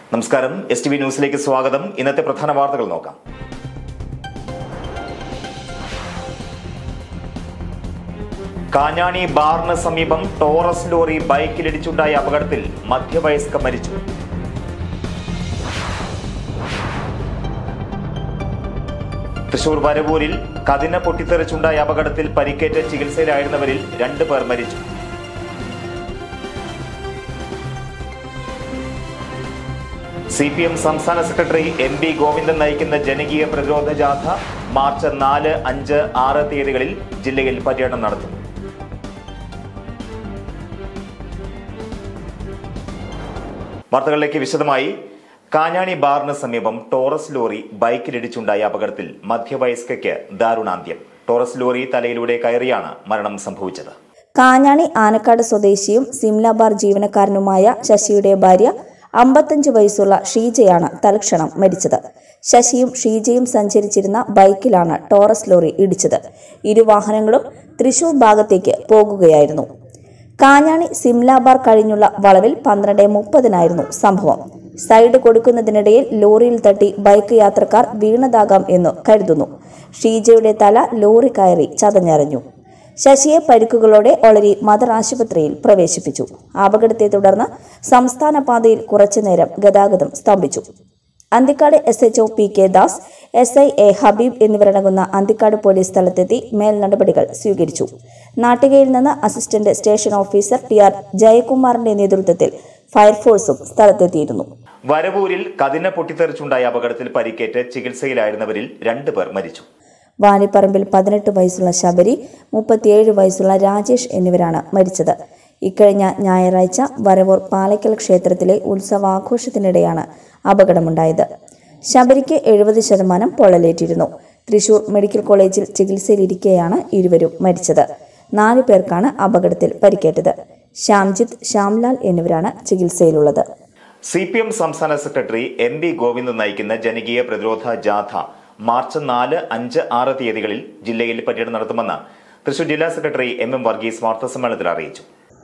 നമസ്കാരം, STV ന്യൂസിലേക്ക് സ്വാഗതം. ഇന്നത്തെ പ്രധാന വാർത്തകൾ നോക്കാം. കാഞ്ഞാണി ബാറിന് സമീപം ടോറസ് ലോറി ബൈക്കിലിടിച്ചുണ്ടായ അപകടത്തിൽ മധ്യവയസ്ക മരിച്ചു. തൃശൂർ വരവൂരിൽ കതിന പൊട്ടിത്തെറിച്ചുണ്ടായ അപകടത്തിൽ പരിക്കേറ്റ് ചികിത്സയിലായിരുന്നവരിൽ 2 പേർ മരിച്ചു. CPM സംസ്ഥാന സെക്രട്ടറി MB ഗോവിന്ദൻ നയിക്കുന്ന ജനകീയ പ്രതിരോധ ജാഥ മാർച്ച് 4, 5, 6 തീയതികളിൽ ജില്ലയിൽ പര്യടനം നടത്തും. വാർത്തകളിലേക്ക് വിശദമായി. കാഞ്ഞാണി ബാറിന് സമീപം ടോറസ് ലോറി ബൈക്കിലിടിച്ചുണ്ടായ അപകടത്തിൽ മധ്യവയസ്കയ്ക്ക് ദാരുണാന്ത്യം. ടോറസ് ലോറി തലയിലൂടെ കയറിയാണ് മരണം സംഭവിച്ചത്. കാഞ്ഞാണി ആനക്കാട് സ്വദേശിയും സിംല ബാർ ജീവനക്കാരനുമായ ശശിയുടെ ഭാര്യ 55 വയസ്സുള്ള ഷീജയാണ് തൽക്ഷണം മരിച്ചത്. ശശിയും ഷീജയും സഞ്ചരിച്ചിരുന്ന ബൈക്കിലാണ് ടോറസ് ലോറി ഇടിച്ചത്. ഇരു വാഹനങ്ങളും തൃശൂർ ഭാഗത്തേക്ക് പോകുകയായിരുന്നു. കാഞ്ഞാണി സിംല ബാർ കഴിഞ്ഞുള്ള വളവിൽ 12:30 സംഭവം. സൈഡ് കൊടുക്കുന്നതിനിടയിൽ ലോറിയിൽ തട്ടി ബൈക്ക് യാത്രക്കാർ വീണതാകാം എന്ന് കരുതുന്നു. ഷീജയുടെ തല ലോറി കയറി ചതഞ്ഞറിഞ്ഞു. ശശിയെ പരിക്കുകളോടെ ഒളരി മദർ ആശുപത്രിയിൽ പ്രവേശിപ്പിച്ചു. അപകടത്തെ തുടർന്ന് സംസ്ഥാന പാതയിൽ കുറച്ചുനേരം ഗതാഗതം സ്തംഭിച്ചു. Anthikad SHO PK Das, SI A Habib എന്നിവരടങ്ങുന്ന അന്തിക്കാട് പോലീസ് സ്ഥലത്തെത്തി മേൽ നടപടികൾ സ്വീകരിച്ചു. നാട്ടികയിൽ നിന്ന് അസിസ്റ്റന്റ് സ്റ്റേഷൻ ഓഫീസർ TR ജയകുമാറിന്റെ നേതൃത്വത്തിൽ ഫയർഫോഴ്സും സ്ഥലത്തെത്തിയിരുന്നു. വരവൂരിൽ കതിന പൊട്ടിത്തെറിച്ചുണ്ടായ അപകടത്തിൽ പരിക്കേറ്റ് ചികിത്സയിലായിരുന്നവരിൽ 2 പേർ മരിച്ചു. വാണിപ്പറമ്പിൽ 18 വയസ്സുള്ള ശബരി, 37 വയസ്സുള്ള രാജേഷ് എന്നിവരാണ് മരിച്ചത്. ഇക്കഴിഞ്ഞ ഞായറാഴ്ച വരവൂർ പാലക്കൽ ക്ഷേത്രത്തിലെ ഉത്സവാഘോഷത്തിനിടെയാണ് അപകടമുണ്ടായത്. ശബരിക്ക് 70% പൊള്ളലേറ്റിരുന്നു. തൃശൂർ മെഡിക്കൽ കോളേജിൽ ചികിത്സയിലിരിക്കെയാണ് ഇരുവരും മരിച്ചത്. 4 പേർക്കാണ് അപകടത്തിൽ പരിക്കേറ്റത്. ശ്യാംജിത്ത്, ശ്യാംലാൽ എന്നിവരാണ് ചികിത്സയിലുള്ളത്. CPM സംസ്ഥാന സെക്രട്ടറി MB ഗോവിന്ദൻ നയിക്കുന്ന ജനകീയ പ്രതിരോധ ജാഥ മാർച്ച് 4, 5, 6 തീയതികളിൽ ജില്ലയിൽ പര്യടനം നടത്തുമെന്ന് തൃശൂർ ജില്ലാ സെക്രട്ടറി MM വർഗീസ് വാർത്താസമ്മേളനത്തിൽ അറിയിച്ചു.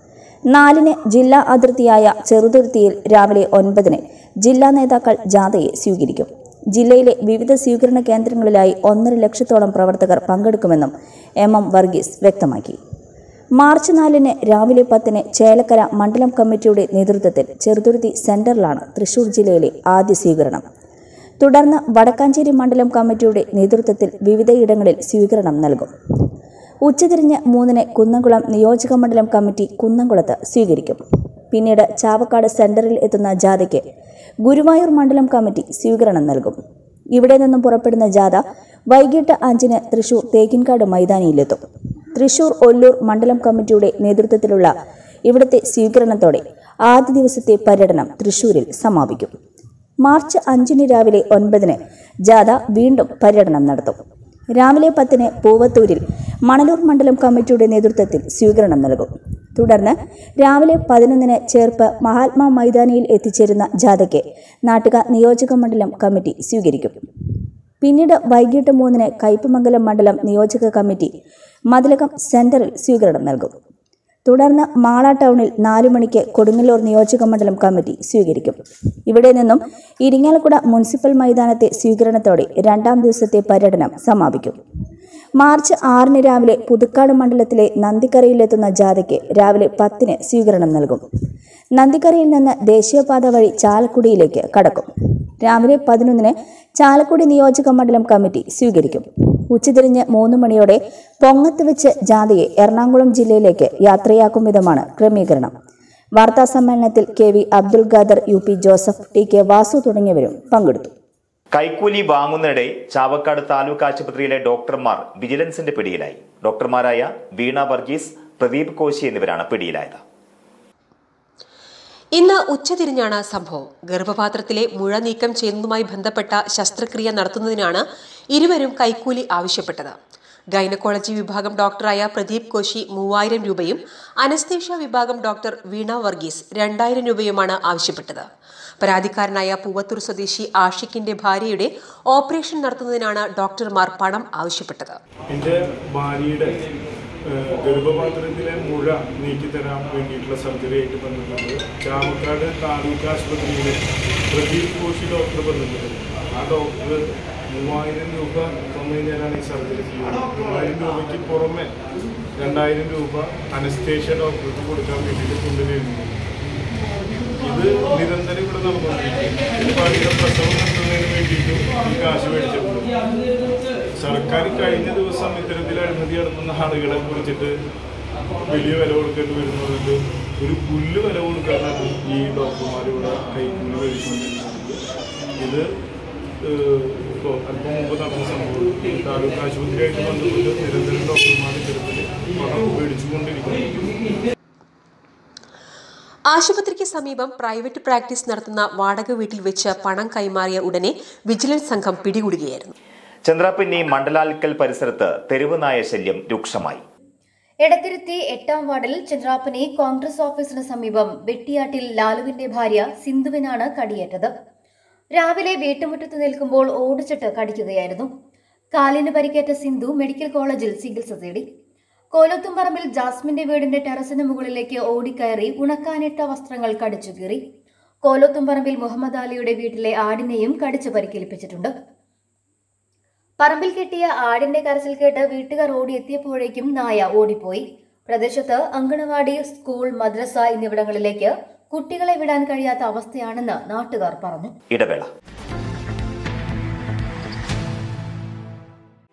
4 ജില്ലാ അതിർത്തിയായ ചെറുതുരുത്തിയിൽ രാവിലെ 9 ജില്ലാ നേതാക്കൾ ജാഥയെ സ്വീകരിക്കും. ജില്ലയിലെ വിവിധ സ്വീകരണ കേന്ദ്രങ്ങളിലായി 1.5 ലക്ഷത്തോളം പ്രവർത്തകർ പങ്കെടുക്കുമെന്നും MM വർഗീസ് വ്യക്തമാക്കി. മാർച്ച് 4 രാവിലെ 10 ചേലക്കര മണ്ഡലം കമ്മിറ്റിയുടെ നേതൃത്വത്തിൽ ചെറുതുരുത്തി സെന്ററിലാണ് തൃശൂർ ജില്ലയിലെ ആദ്യ സ്വീകരണം. തുടർന്ന് വടക്കാഞ്ചേരി മണ്ഡലം കമ്മിറ്റിയുടെ നേതൃത്വത്തിൽ വിവിധയിടങ്ങളിൽ സ്വീകരണം നൽകും. ഉച്ചതിരിഞ്ഞ് 3 കുന്നംകുളം നിയോജക മണ്ഡലം കമ്മിറ്റി കുന്നംകുളത്ത് സ്വീകരിക്കും. പിന്നീട് ചാവക്കാട് സെന്ററിൽ എത്തുന്ന ജാഥയ്ക്ക് ഗുരുവായൂർ മണ്ഡലം കമ്മിറ്റി സ്വീകരണം നൽകും. ഇവിടെ നിന്നും പുറപ്പെടുന്ന ജാഥ വൈകിട്ട് 5 തൃശൂർ തേക്കിൻകാട് മൈതാനിയിലെത്തും. തൃശൂർ ഒല്ലൂർ മണ്ഡലം കമ്മിറ്റിയുടെ നേതൃത്വത്തിലുള്ള ഇവിടുത്തെ സ്വീകരണത്തോടെ ആദ്യ ദിവസത്തെ പര്യടനം തൃശൂരിൽ സമാപിക്കും. മാർച്ച് 5 രാവിലെ 9 ജാഥ വീണ്ടും പര്യടനം നടത്തും. രാവിലെ 10 പൂവത്തൂരിൽ മണലൂർ മണ്ഡലം കമ്മിറ്റിയുടെ നേതൃത്വത്തിൽ സ്വീകരണം നൽകും. തുടർന്ന് രാവിലെ 11 ചേർപ്പ് മഹാത്മാ മൈതാനിയിൽ എത്തിച്ചേരുന്ന ജാഥയ്ക്ക് നാട്ടിക നിയോജക മണ്ഡലം കമ്മിറ്റി സ്വീകരിക്കും. പിന്നീട് വൈകിട്ട് 3 കയ്പമംഗലം മണ്ഡലം നിയോജക കമ്മിറ്റി മതിലകം സെന്ററിൽ സ്വീകരണം നൽകും. തുടർന്ന് മാള ടൗണിൽ 4 മണിക്ക് കൊടുങ്ങല്ലൂർ നിയോജക മണ്ഡലം കമ്മിറ്റി സ്വീകരിക്കും. ഇവിടെ നിന്നും ഇരിങ്ങാലക്കുട മുനിസിപ്പൽ മൈതാനത്തെ സ്വീകരണത്തോടെ 2ാം ദിവസത്തെ പര്യടനം സമാപിക്കും. മാർച്ച് 6 രാവിലെ പുതുക്കാട് മണ്ഡലത്തിലെ നന്ദിക്കരയിലെത്തുന്ന ജാഥയ്ക്ക് രാവിലെ 10 സ്വീകരണം നൽകും. നന്ദിക്കരയിൽ നിന്ന് ദേശീയപാത വഴി ചാലക്കുടിയിലേക്ക് കടക്കും. രാവിലെ 11 ചാലക്കുടി നിയോജക മണ്ഡലം കമ്മിറ്റി സ്വീകരിക്കും. ഉച്ചതിരിഞ്ഞ് 3 മണിയോടെ പൊങ്ങത്ത് വെച്ച് ജാഥയെ എറണാകുളം ജില്ലയിലേക്ക് യാത്രയാക്കും വിധമാണ് ക്രമീകരണം. വാർത്താ സമ്മേളനത്തിൽ KV Abdul Khader, UP Joseph, TK Vasu തുടങ്ങിയവരും പങ്കെടുത്തു. കൈക്കൂലി വാങ്ങുന്നതിനിടെ ചാവക്കാട് താലൂക്ക് ആശുപത്രിയിലെ ഡോക്ടർമാർ വിജിലൻസിന്റെ പിടിയിലായി. ഡോക്ടർമാരായ വീണ വർഗീസ്, പ്രദീപ് കോശി എന്നിവരാണ് പിടിയിലായത്. ഇന്ന് ഉച്ചതിരിഞ്ഞാണ് സംഭവം. ഗർഭപാത്രത്തിലെ മുഴ നീക്കം ചെയ്യുന്നതുമായി ബന്ധപ്പെട്ട ശസ്ത്രക്രിയ നടത്തുന്നതിനാണ് ഇരുവരും കൈക്കൂലി ആവശ്യപ്പെട്ടത്. ഗൈനക്കോളജി വിഭാഗം ഡോക്ടറായ പ്രദീപ് കോശി 3000 രൂപയും അനസ്തേഷ്യ വിഭാഗം ഡോക്ടർ വീണ വർഗീസ് 2000 രൂപയുമാണ് ആവശ്യപ്പെട്ടത്. പരാതിക്കാരനായ പൂവത്തൂർ സ്വദേശി ആഷിഖിന്റെ ഭാര്യയുടെ ഓപ്പറേഷൻ നടത്തുന്നതിനാണ് ഡോക്ടർമാർ പണം ആവശ്യപ്പെട്ടത്. എന്റെ ഭാര്യയുടെ ഗർഭപാത്രത്തിലെ മുഴ നീക്കിത്തരാൻ വേണ്ടിയിട്ടുള്ള സർജറി ആയിട്ട് ബന്ധപ്പെട്ട് ചാവക്കാട് താലൂക്ക് ആശുപത്രിയിൽ പ്രദീപ് കോശി ഡോക്ടർ ബന്ധപ്പെട്ടത്. ആ ഡോക്ടർ 3000 രൂപ തന്നു കഴിഞ്ഞാലാണ് ഈ സർജറി ചെയ്യുന്നത്. 3000 രൂപയ്ക്ക് പുറമെ 2000 രൂപ അനസ്തേഷ്യ ഡോക്ടർക്ക് കൊടുക്കാൻ വേണ്ടിയിട്ട് കൊണ്ടുവരുന്നു. ഇത് നിരന്തരം ഇവിടെ നടന്നുകൊണ്ടിരിക്കും. ഭാര്യയുടെ പ്രസവം നടത്തുന്നതിന് വേണ്ടിയിട്ടും ഈ കാശ് മേടിച്ചിട്ടുണ്ട്. സർക്കാർ കഴിഞ്ഞ ദിവസം ഇത്തരത്തിൽ അഴിമതി നടത്തുന്ന ആളുകളെ കുറിച്ചിട്ട് വലിയ വില കൊടുക്കേണ്ടി വരുന്നതുകൊണ്ട് ഒരു പുല്ല് വില കൊടുക്കാനാണ് ഈ ഡോക്ടർമാർ ഇവിടെ കൈക്കൂലി മേടിച്ചുകൊണ്ടിരിക്കുന്നത്. ഇത് ഇപ്പോൾ അല്പം മുമ്പ് നടന്ന സംഭവം താലൂക്ക് ആശുപത്രിയായിട്ട് ബന്ധപ്പെട്ട് നിരന്തരം ഡോക്ടർമാർ ഇത്തരത്തിൽ പണം മേടിച്ചുകൊണ്ടിരിക്കുന്നു. ആശുപത്രിക്ക് സമീപം പ്രൈവറ്റ് പ്രാക്ടീസ് നടത്തുന്ന വാടക വീട്ടിൽ വെച്ച് പണം കൈമാറിയ ഉടനെ വിജിലൻസ് സംഘം പിടികൂടുകയായിരുന്നു. ചന്ദ്രാപിന്നി മണ്ഡലാൽക്കൽ പരിസരത്ത് തെരുവ് നായ ശല്യം രൂക്ഷമായി. എടത്തിരുത്തി 8ാം വാർഡിൽ ചന്ദ്രാപ്പനി കോൺഗ്രസ് ഓഫീസിന് സമീപം വെട്ടിയാട്ടിൽ ലാലുവിന്റെ ഭാര്യ സിന്ധുവിനാണ് കടിയേറ്റത്. രാവിലെ വീട്ടുമുറ്റത്ത് നിൽക്കുമ്പോൾ ഓടിച്ചിട്ട് കടിക്കുകയായിരുന്നു. കാലിന് പരിക്കേറ്റ സിന്ധു മെഡിക്കൽ കോളേജിൽ ചികിത്സ തേടി. കോലോത്തുംപറമ്പിൽ ജാസ്മിന്റെ വീടിന്റെ ടെറസിന് മുകളിലേക്ക് ഓടിക്കയറി ഉണക്കാനിട്ട വസ്ത്രങ്ങൾ കടിച്ചു കീറി. കോലോത്തുംപറമ്പിൽ മുഹമ്മദ് അലിയുടെ വീട്ടിലെ ആടിനെയും കടിച്ചു പരിക്കേൽപ്പിച്ചിട്ടുണ്ട്. പറമ്പിൽ കെട്ടിയ ആടിന്റെ കരച്ചിൽ കേട്ട് വീട്ടുകാർ ഓടിയെത്തിയപ്പോഴേക്കും നായ ഓടിപ്പോയി. പ്രദേശത്ത് അങ്കണവാടി, സ്കൂൾ, മദ്രസ എന്നിവിടങ്ങളിലേക്ക് കുട്ടികളെ വിടാൻ കഴിയാത്ത അവസ്ഥയാണെന്ന് നാട്ടുകാർ പറഞ്ഞു. ഇടവേള.